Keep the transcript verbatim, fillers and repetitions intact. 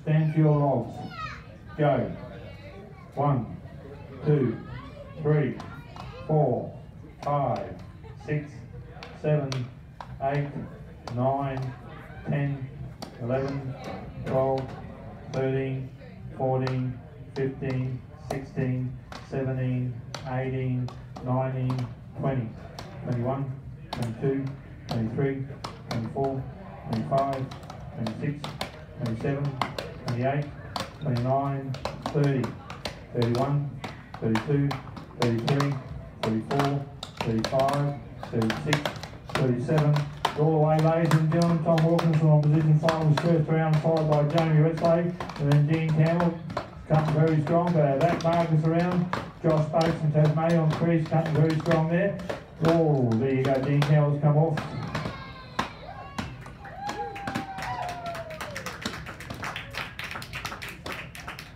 Stand for your logs. Go. One, two, three, four, five, six, seven, eight, nine, ten, eleven, twelve, thirteen, fourteen, fifteen, sixteen, seventeen, eighteen, nineteen, twenty, twenty-one, twenty-two, twenty-three, twenty-four, twenty-five, twenty-six, twenty-seven, twenty-eight, twenty-nine, thirty, thirty-one, thirty-two, thirty-three, thirty-four, thirty-five, thirty-six, thirty-seven. All the way, ladies and gentlemen, Tom Wilkinson on position five was first round, followed by Jamie Wesley, and then Dean Campbell cutting very strong. But uh, that Marcus around, Josh Bates from Tasmania on the crease, cutting very strong there. Oh, there you go, Dean Campbell's come off.